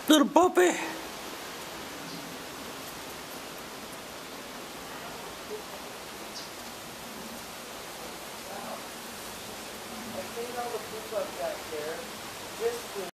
Little puppy. I cleaned all the poop up back there. Just